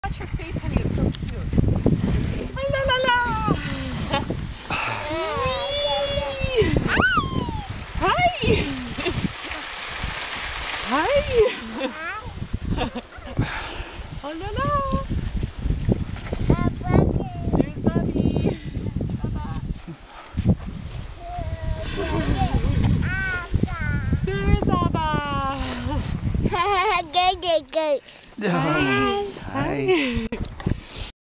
Watch her face, honey. It's so cute. La la la. Hi. Hi. Oh la la. There's Bobby. Baba. There's Abba. Hi. Hi.